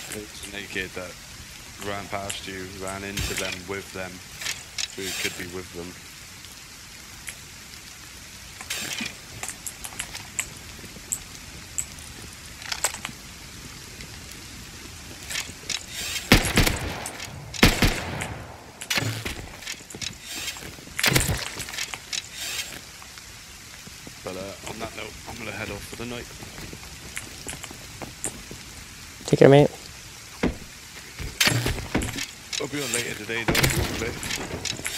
It's naked that ran past you, ran into them with them. So it could be with them. But on that note, I'm gonna head off for the night. Take care, mate. I'll be on later today though if you want to play.